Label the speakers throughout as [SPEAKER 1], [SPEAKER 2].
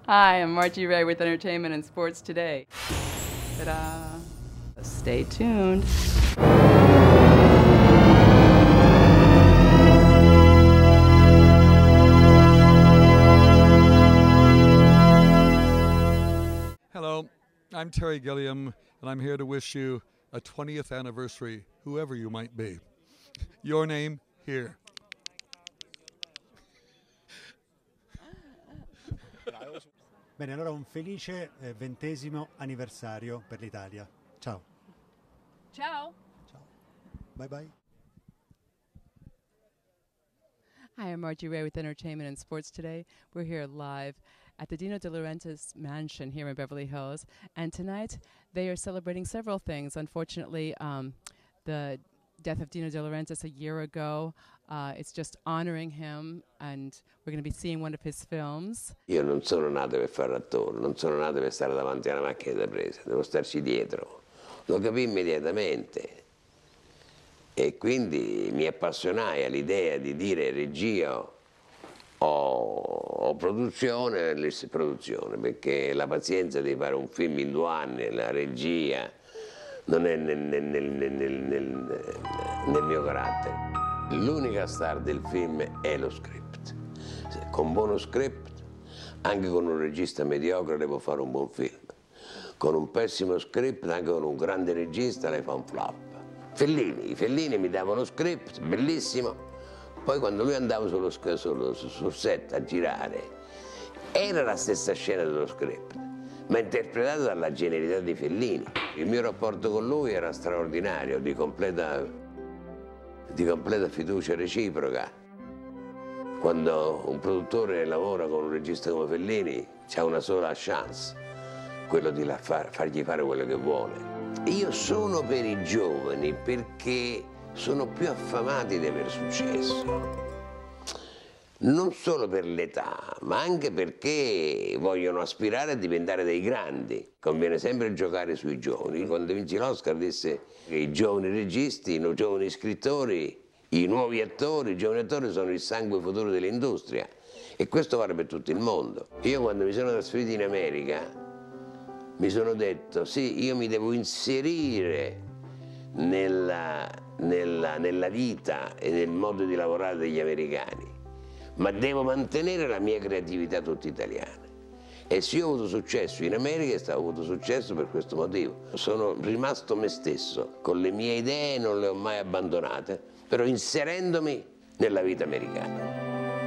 [SPEAKER 1] Hi, I'm Margie Ray with Entertainment and Sports Today. Ta-da! Stay tuned.
[SPEAKER 2] Hello, I'm Terry Gilliam, and I'm here to wish you a 20th anniversary, whoever you might be. Your name, here.
[SPEAKER 3] Bene, allora un felice 20° anniversario per l'Italia. Ciao.
[SPEAKER 1] Ciao.
[SPEAKER 3] Ciao. Bye bye.
[SPEAKER 1] Hi, I'm Margie Ray with Entertainment and Sports Today. We're here live at the Dino De Laurentiis mansion here in Beverly Hills. And tonight they are celebrating several things. Unfortunately, the death of Dino De Laurentiis a year ago, it's just honoring him, and we're going to be seeing one of his films.
[SPEAKER 4] Io non sono nato per fare attore, non sono nato per stare davanti alla macchina da presa, devo starci dietro. Lo capii immediatamente. E quindi mi appassionai all'idea di dire regia o produzione, produzione, perché la pazienza di fare un film in 2 anni, la regia, non è nel mio carattere. L'unica star del film è lo script. Con buono script, anche con un regista mediocre, lei può fare un buon film. Con un pessimo script, anche con un grande regista, lei fa un flop. I Fellini mi davano script, bellissimo, poi quando lui andava sul set a girare, era la stessa scena dello script, ma interpretata dalla genialità di Fellini. Il mio rapporto con lui era straordinario, di completa fiducia reciproca. Quando un produttore lavora con un regista come Fellini, c'ha una sola chance, quello di fargli fare quello che vuole. Io sono per i giovani perché sono più affamati di aver successo. Non solo per l'età, ma anche perché vogliono aspirare a diventare dei grandi. Conviene sempre giocare sui giovani. Quando vinci l'Oscar disse che i giovani registi, i giovani scrittori, i nuovi attori, i giovani attori sono il sangue futuro dell'industria. E questo vale per tutto il mondo. Io quando mi sono trasferito in America mi sono detto, sì, io mi devo inserire nella vita e nel modo di lavorare degli americani, ma devo mantenere la mia creatività tutta italiana. E se io ho avuto successo in America, ho avuto successo per questo motivo. Sono rimasto me stesso, con le mie idee non le ho mai abbandonate, però inserendomi nella vita americana.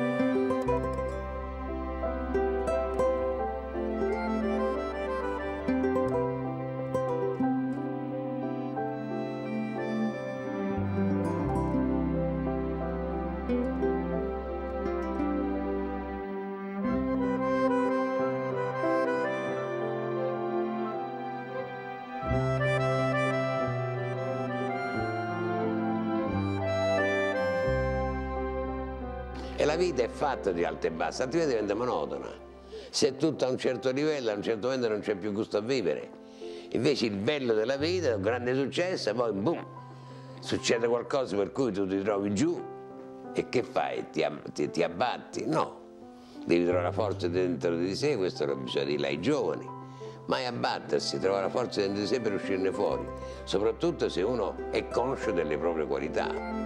[SPEAKER 4] E la vita è fatta di alti e bassi, altrimenti diventa monotona. Se è tutto a un certo livello, a un certo momento non c'è più gusto a vivere. Invece il bello della vita è un grande successo e poi boom, succede qualcosa per cui tu ti trovi giù e che fai? Ti abbatti? No, devi trovare la forza dentro di sé, questo lo bisogna dirlo ai giovani. Mai abbattersi, trovare la forza dentro di sé per uscirne fuori, soprattutto se uno è conscio delle proprie qualità.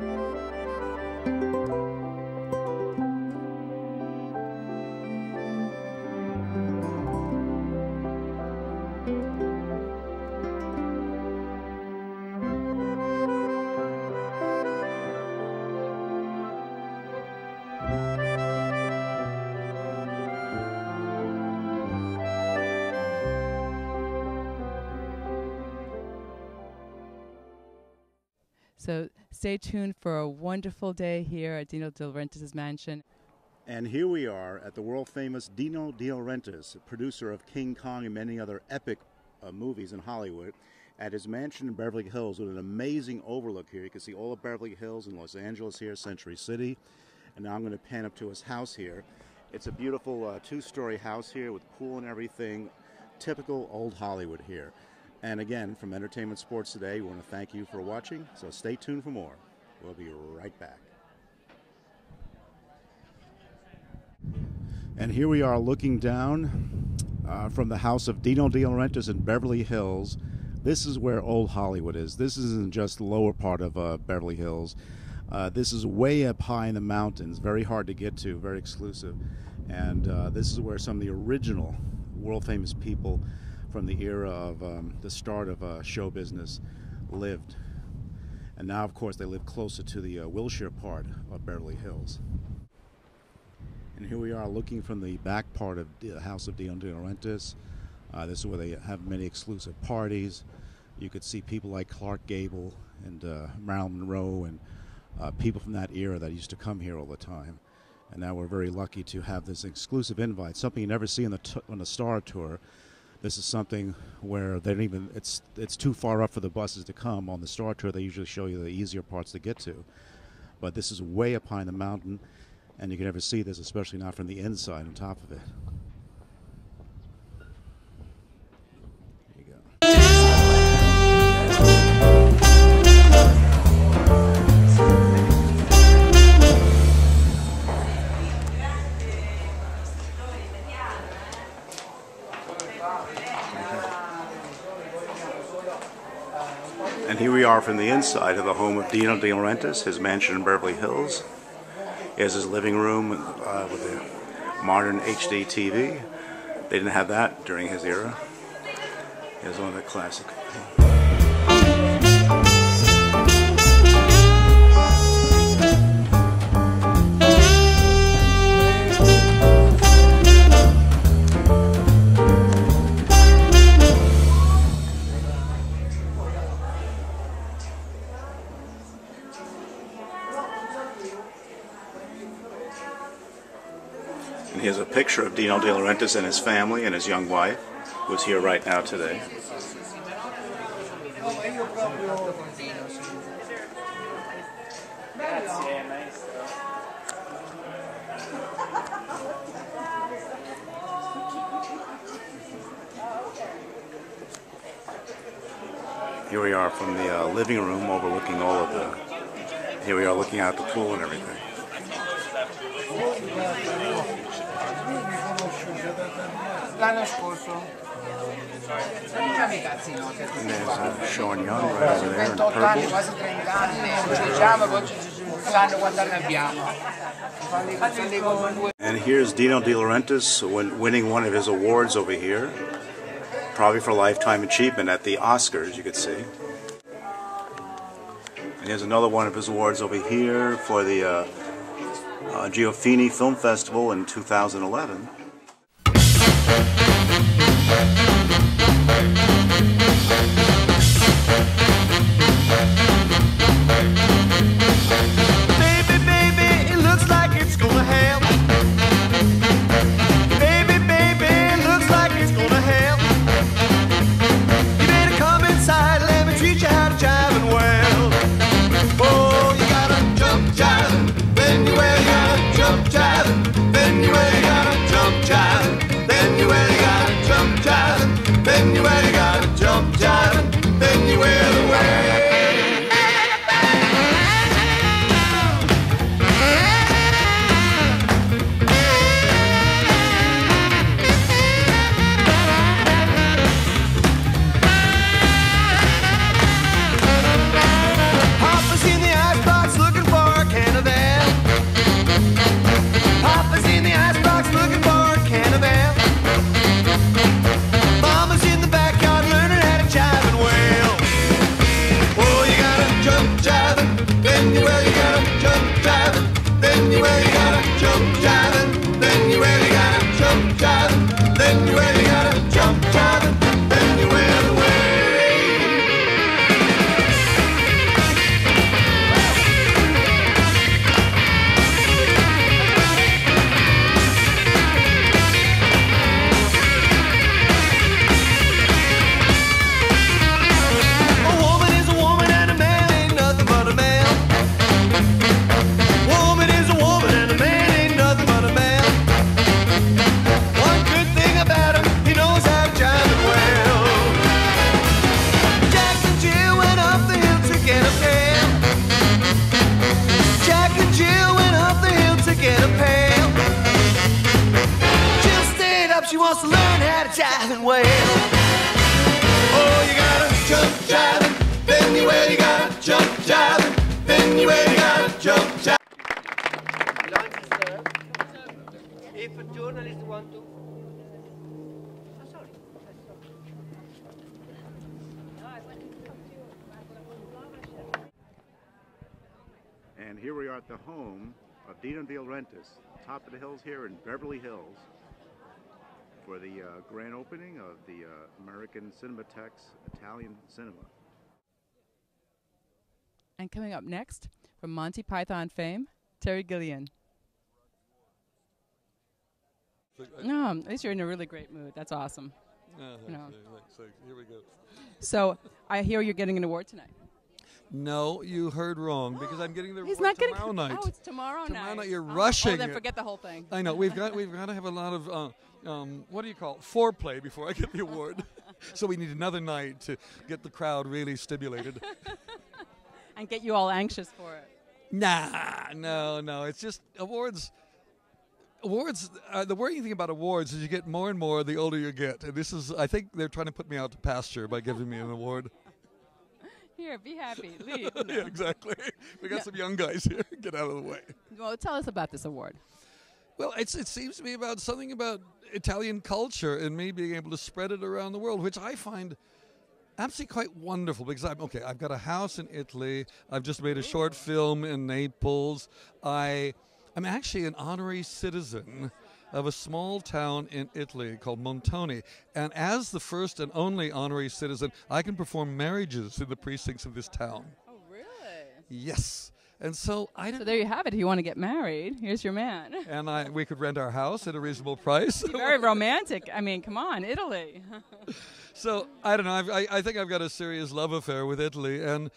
[SPEAKER 1] So stay tuned for a wonderful day here at Dino De Laurentiis' mansion.
[SPEAKER 5] And here we are at the world-famous Dino De Laurentiis, producer of King Kong and many other epic movies in Hollywood, at his mansion in Beverly Hills with an amazing overlook here. You can see all of Beverly Hills and Los Angeles here, Century City. And now I'm going to pan up to his house here. It's a beautiful 2-story house here with pool and everything. Typical old Hollywood here. And again, from Entertainment Sports Today, we want to thank you for watching, so stay tuned for more. We'll be right back. And here we are looking down from the house of Dino De Laurentiis in Beverly Hills. This is where old Hollywood is. This isn't just the lower part of Beverly Hills. This is way up high in the mountains, very hard to get to, very exclusive. And this is where some of the original world-famous people from the era of the start of show business lived. And now, of course, they live closer to the Wilshire part of Beverly Hills. And here we are looking from the back part of the house of Dino De Laurentiis. This is where they have many exclusive parties. You could see people like Clark Gable and Marilyn Monroe and people from that era that used to come here all the time. And now we're very lucky to have this exclusive invite, something you never see on the Star Tour. This is something where they don't even, it's too far up for the buses to come. On the Star Tour, they usually show you the easier parts to get to. But this is way up high in the mountain, and you can never see this, especially not from the inside on top of it. There you go. And here we are from the inside of the home of Dino De Laurentiis, his mansion in Beverly Hills. Here's his living room with a modern HD TV. They didn't have that during his era. Here's one of the classic. And here's a picture of Dino De Laurentiis and his family and his young wife, who's here right now today. Here we are from the living room overlooking all of the... Here we are looking out the pool and everything. And there's Sean Young right over there in purple. And here's Dino De Laurentiis winning one of his awards over here, probably for Lifetime Achievement at the Oscars, you could see. And here's another one of his awards over here for the Geofini Film Festival in 2011.
[SPEAKER 6] Then you really gotta jump jive. wants to learn how to jive and wail. Oh, you gotta jump jiving, then you well, you gotta jump jiving, then you well, you gotta jump jiving. If a journalist wants to.
[SPEAKER 5] And here we are at the home of Dino De Laurentiis, top of the hills here in Beverly Hills, for the grand opening of the American Cinematheque Italian Cinema.
[SPEAKER 1] And coming up next, from Monty Python fame, Terry Gilliam. No, at least you're in a really great mood. That's awesome.
[SPEAKER 2] Thanks. Here we go.
[SPEAKER 1] So I hear you're getting an award tonight.
[SPEAKER 2] No, you heard wrong because I'm getting the
[SPEAKER 1] He's
[SPEAKER 2] award
[SPEAKER 1] not getting.
[SPEAKER 2] tomorrow night.
[SPEAKER 1] Oh, it's tomorrow night.
[SPEAKER 2] Tomorrow night, you're
[SPEAKER 1] Oh,
[SPEAKER 2] rushing
[SPEAKER 1] Oh, then
[SPEAKER 2] it.
[SPEAKER 1] forget the whole thing.
[SPEAKER 2] I know we've got to have a lot of what do you call it? Foreplay before I get the award. So we need another night to get the crowd really stimulated.
[SPEAKER 1] And get you all anxious for it.
[SPEAKER 2] Nah, no. It's just awards. Awards. The worrying thing about awards is you get more and more the older you get. And this is, I think, they're trying to put me out to pasture by giving me an award.
[SPEAKER 1] Here, be happy. Leave.
[SPEAKER 2] Yeah, exactly. We got some young guys here. Get out of the way.
[SPEAKER 1] Well, tell us about this award.
[SPEAKER 2] Well, it seems to be about something about Italian culture and me being able to spread it around the world, which I find absolutely quite wonderful because I've got a house in Italy. I've just made a short film in Naples. I'm actually an honorary citizen of a small town in Italy called Montoni. And as the first and only honorary citizen, I can perform marriages in the precincts of this town.
[SPEAKER 1] Oh, really?
[SPEAKER 2] Yes. And so
[SPEAKER 1] So there you have it. If you want to get married, here's your man.
[SPEAKER 2] And we could rent our house at a reasonable price.
[SPEAKER 1] Very romantic. I mean, come on, Italy.
[SPEAKER 2] So I don't know. I think I've got a serious love affair with Italy, and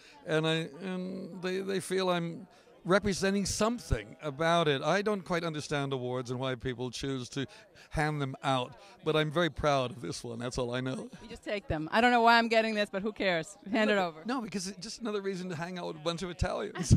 [SPEAKER 2] they feel I'm representing something about it. I don't quite understand awards and why people choose to hand them out, but I'm very proud of this one. That's all I know.
[SPEAKER 1] You just take them. I don't know why I'm getting this, but who cares? Hand it over.
[SPEAKER 2] No, because it's just another reason to hang out with a bunch of Italians.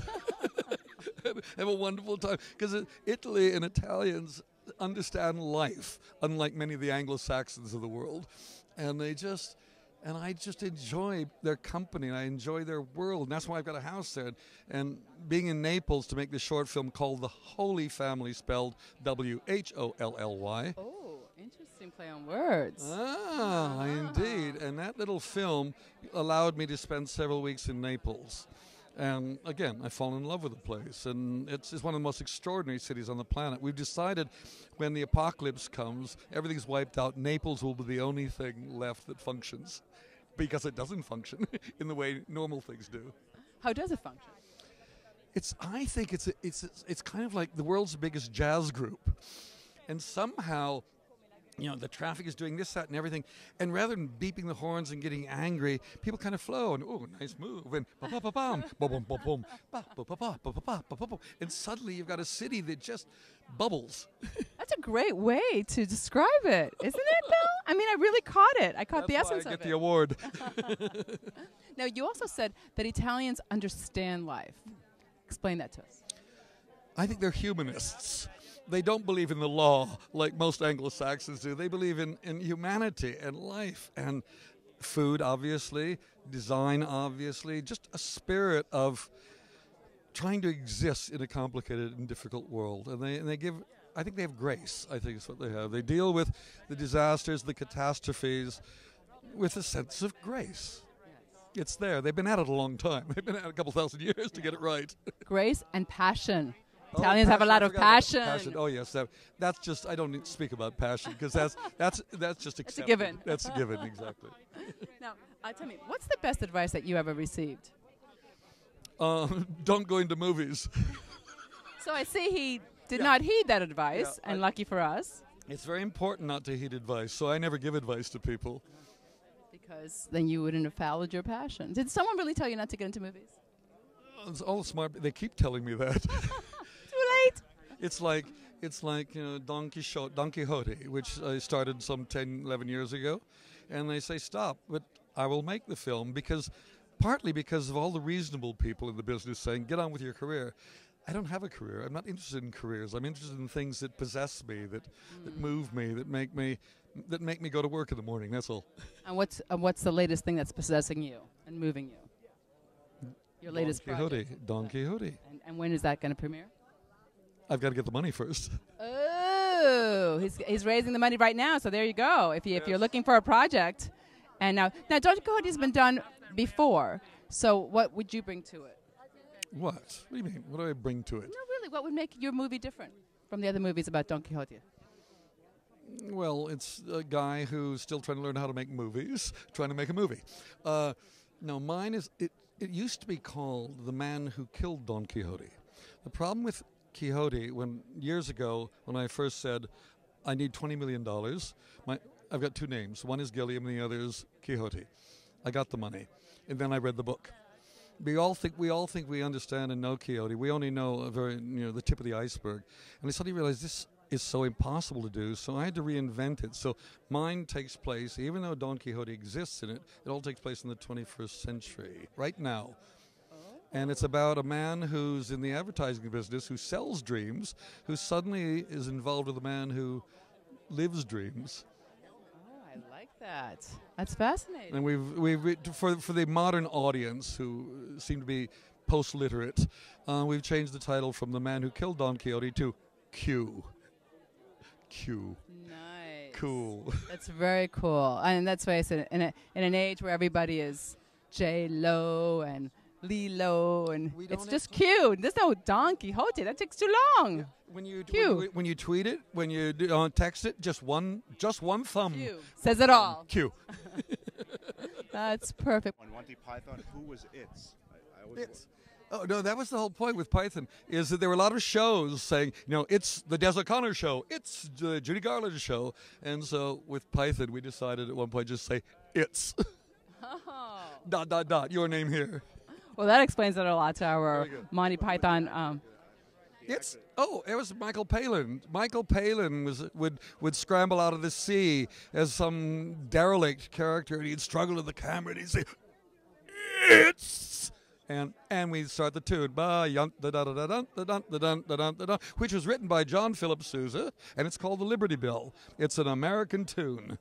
[SPEAKER 2] Have a wonderful time. Because Italy and Italians understand life, unlike many of the Anglo-Saxons of the world. And I just enjoy their company, and I enjoy their world. And that's why I've got a house there. And being in Naples to make this short film called The Holy Family, spelled W-H-O-L-L-Y.
[SPEAKER 1] Oh, interesting play on words.
[SPEAKER 2] Indeed. And that little film allowed me to spend several weeks in Naples. And again, I fall in love with the place. And it's one of the most extraordinary cities on the planet. We've decided when the apocalypse comes, everything's wiped out. Naples will be the only thing left that functions, because it doesn't function in the way normal things do.
[SPEAKER 1] How does it function?
[SPEAKER 2] I think it's kind of like the world's biggest jazz group. And somehow, the traffic is doing this, that, and everything. And rather than beeping the horns and getting angry, people kind of flow and, oh, nice move. And ba-ba-ba-bum, ba-bum-ba-bum, ba-ba-ba-ba-ba-ba-ba-ba. And suddenly you've got a city that just bubbles.
[SPEAKER 1] That's a great way to describe it, isn't it, Bill? I mean, I really caught it. I caught the essence of it.
[SPEAKER 2] That's why I get the award.
[SPEAKER 1] Now, you also said that Italians understand life. Explain that to us.
[SPEAKER 2] I think they're humanists. They don't believe in the law like most Anglo-Saxons do. They believe in humanity and life and food, obviously, design, obviously, just a spirit of trying to exist in a complicated and difficult world. And they give, I think they have grace, I think is what they have. They deal with the disasters, the catastrophes with a sense of grace. It's there. They've been at it a long time. They've been at it a couple thousand years to get it right.
[SPEAKER 1] Grace and passion. Italians have a lot of passion.
[SPEAKER 2] Oh yes, that's just. I don't need to speak about passion because that's just accepted.
[SPEAKER 1] That's a given.
[SPEAKER 2] That's a given, exactly.
[SPEAKER 1] Now, tell me, what's the best advice that you ever received?
[SPEAKER 2] Don't go into movies.
[SPEAKER 1] So I see he did not heed that advice, and lucky for us.
[SPEAKER 2] It's very important not to heed advice, so I never give advice to people.
[SPEAKER 1] Because then you wouldn't have followed your passion. Did someone really tell you not to get into movies?
[SPEAKER 2] It's all smart. They keep telling me that.
[SPEAKER 1] Too late.
[SPEAKER 2] It's like Don Quixote, which I started some 10, 11 years ago, and they say stop, but I will make the film partly because of all the reasonable people in the business saying get on with your career. I don't have a career. I'm not interested in careers. I'm interested in things that possess me, that move me, that make me go to work in the morning. That's all.
[SPEAKER 1] And what's the latest thing that's possessing you and moving you? Your latest project.
[SPEAKER 2] Don Quixote.
[SPEAKER 1] And when is that going to premiere?
[SPEAKER 2] I've got to get the money first.
[SPEAKER 1] Oh, he's raising the money right now. So there you go. If you're looking for a project, and now Don Quixote's been done before. So what would you bring to it?
[SPEAKER 2] What? What do you mean? What do I bring to it?
[SPEAKER 1] No, really. What would make your movie different from the other movies about Don Quixote?
[SPEAKER 2] Well, it's a guy who's still trying to learn how to make movies, trying to make a movie. No, mine is, it used to be called The Man Who Killed Don Quixote. The problem with Quixote, years ago, when I first said, I need $20 million, I've got two names. One is Gilliam and the other is Quixote. I got the money, and then I read the book. We all think we understand and know Quixote. We only know the tip of the iceberg. And I suddenly realized this is so impossible to do, so I had to reinvent it. So mine takes place, even though Don Quixote exists in it, it all takes place in the 21st century, right now. And it's about a man who's in the advertising business, who sells dreams, who suddenly is involved with a man who lives dreams.
[SPEAKER 1] I like that. That's fascinating.
[SPEAKER 2] And we've for the modern audience who seem to be post-literate, we've changed the title from The Man Who Killed Don Quixote to Q. Q.
[SPEAKER 1] Nice.
[SPEAKER 2] Cool.
[SPEAKER 1] That's very cool. And that's why I said in an age where everybody is J-Lo and Lilo and it's just Q. There's no Don Quixote. That takes too long.
[SPEAKER 2] Yeah. When you tweet it, when you text it, just one thumb.
[SPEAKER 1] Q. Says it all.
[SPEAKER 2] Q.
[SPEAKER 1] That's perfect.
[SPEAKER 5] On Monty Python, who was it? I always
[SPEAKER 2] Oh, no, that was the whole point with Python, is that there were a lot of shows saying, it's the Des O'Connor show, it's the Judy Garland show. And so with Python, we decided at one point just say, it's. ... your name here.
[SPEAKER 1] Well, that explains it a lot to our Monty Python.
[SPEAKER 2] It was Michael Palin. Michael Palin would scramble out of the sea as some derelict character, and he'd struggle to the camera, and he'd say, it's. And we'd start the tune, which was written by John Philip Sousa, and it's called the Liberty Bell. It's an American tune.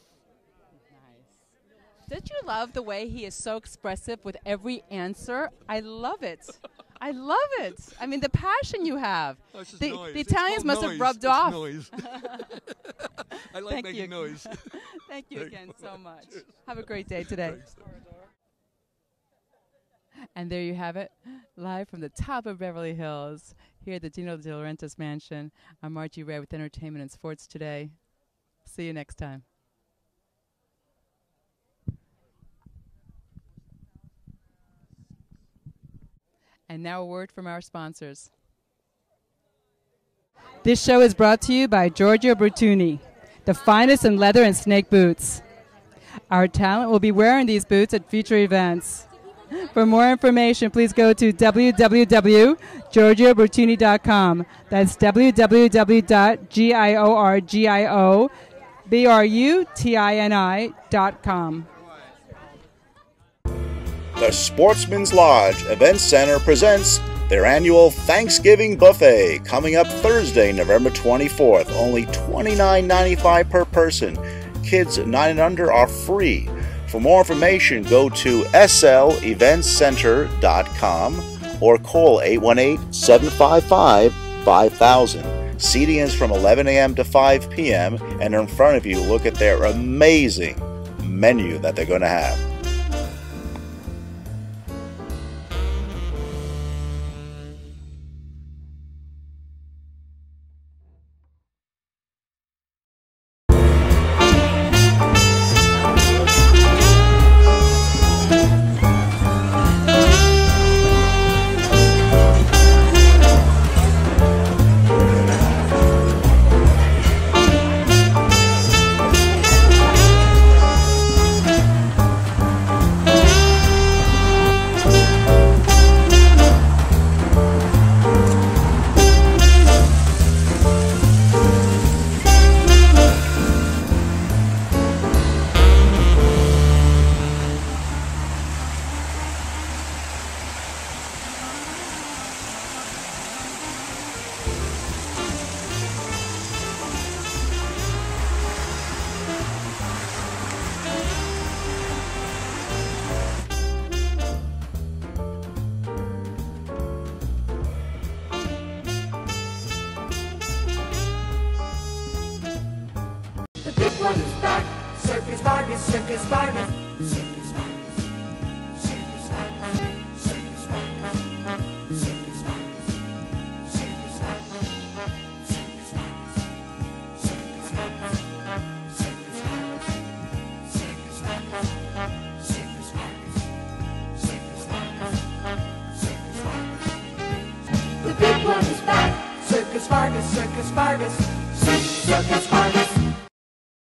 [SPEAKER 1] Did you love the way he is so expressive with every answer? I love it. I love it. I mean, the passion you have.
[SPEAKER 2] Oh, it's just
[SPEAKER 1] the
[SPEAKER 2] noise.
[SPEAKER 1] Italians must
[SPEAKER 2] noise.
[SPEAKER 1] have rubbed
[SPEAKER 2] it's
[SPEAKER 1] off.
[SPEAKER 2] Noise. I like
[SPEAKER 1] Thank
[SPEAKER 2] making
[SPEAKER 1] you.
[SPEAKER 2] noise.
[SPEAKER 1] Thank you again so much. Have a great day today.
[SPEAKER 2] Thanks.
[SPEAKER 1] And there you have it, live from the top of Beverly Hills, here at the Dino De Laurentiis Mansion. I'm Margie Ray with Entertainment and Sports Today. See you next time. And now a word from our sponsors. This show is brought to you by Giorgio Bertuni, the finest in leather and snake boots. Our talent will be wearing these boots at future events. For more information, please go to www.giorgiobertuni.com. That's www.giorgiobertuni.com.
[SPEAKER 5] The Sportsman's Lodge Event Center presents their annual Thanksgiving Buffet coming up Thursday, November 24th. Only $29.95 per person. Kids 9 and under are free. For more information, go to sleventcenter.com or call 818-755-5000. Seating is from 11 a.m. to 5 p.m. and in front of you, look at their amazing menu that they're going to have.
[SPEAKER 6] Vargas, Circus Vargas. The big one is back. Circus Vargas, Circus Vargas. Circus Vargas.